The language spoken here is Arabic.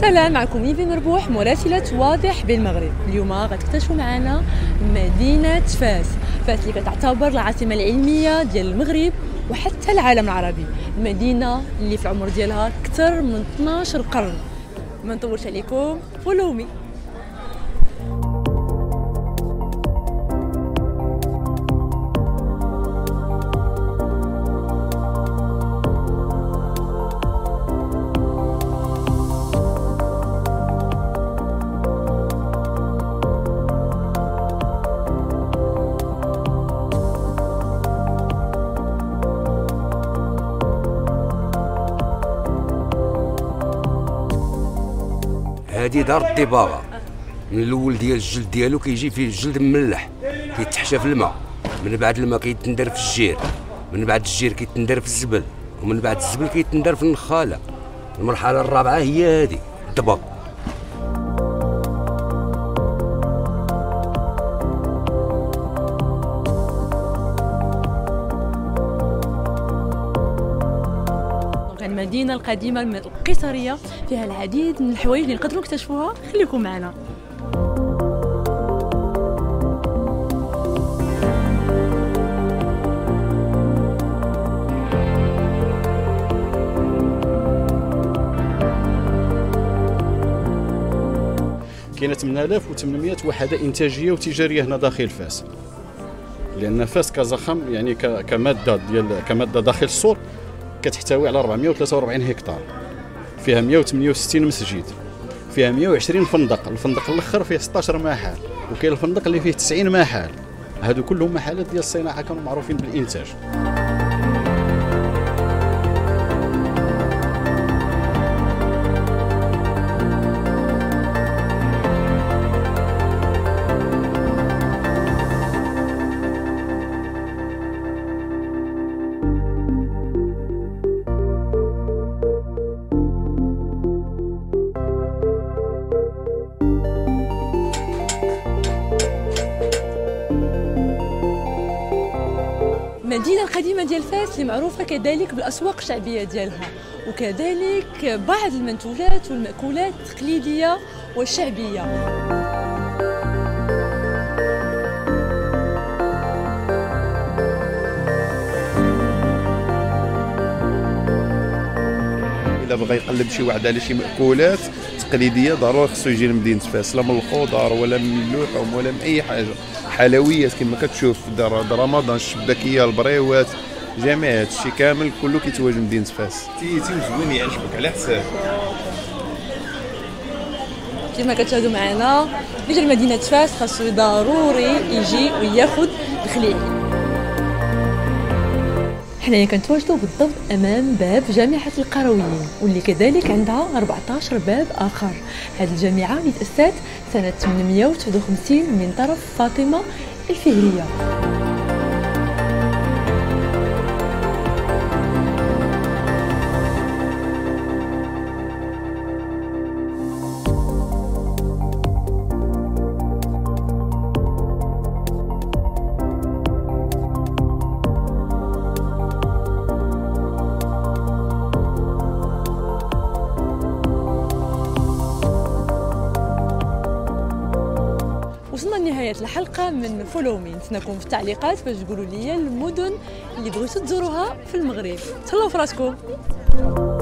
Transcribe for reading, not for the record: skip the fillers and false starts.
سلام، معكم ايفي مربوح مراسلة واضح بالمغرب. اليوم غتكتشفوا معنا مدينة فاس اللي كتعتبر العاصمة العلمية ديال المغرب وحتى العالم العربي. المدينة اللي في العمر ديالها أكثر من 12 قرن. ما نطولش عليكم، فولو مي. هذه دار الطباغه. من الاول ديال الجلد ديالو كيجي فيه الجلد مملح، كيتحشى في الماء، من بعد الماء كيتندر في الجير، من بعد الجير كيتندر في الزبل، ومن بعد الزبل كيتندر في النخاله. المرحله الرابعه هي هذه الطبق. المدينة القديمة القيصرية فيها العديد من الحوايج اللي نقدروا نكتشفوها. خليكم معنا. كاينه 8800 وحده انتاجيه وتجاريه هنا داخل فاس، لان فاس كزخم يعني كماده داخل السور كتحتوي على 443 هكتار، فيها 168 مسجد، فيها 120 فندق. الفندق الاخر فيه 16 محل، وكاين الفندق اللي فيه 90 محل. هادو كلهم محلات ديال الصناعه كانوا معروفين بالانتاج. المدينة القديمة ديال فاس اللي معروفة كذلك بالأسواق الشعبية ديالها، وكذلك بعض المنتوجات والمأكولات التقليدية والشعبية. إلا بغى يقلب شي واحد على شي مأكولات تقليدية ضروري خصو يجي لمدينة فاس، لا من الخضر ولا من اللحوم ولا من أي حاجة. حلويات كما كتشوف، دار رمضان، الشباكيه، البريوات، جميع هادشي كامل كله كيتواجد مدينه فاس. تيتي زوين يعجبك على حساب. كما كتشاهدوا معنا اللي جا لمدينة فاس خاصو ضروري يجي وياخذ الخليل. حنايا كنتواجدوا بالضبط امام باب جامعه القرويين، واللي كذلك عندها 14 باب اخر. هذه الجامعه اللي تاسست سنه 859 من طرف فاطمه الفهريه. وصلنا لنهاية الحلقة من فولو مي. نتسناكم في التعليقات باش تقولوا لي المدن اللي بغيتوا تزوروها في المغرب. تهلاو في راسكم.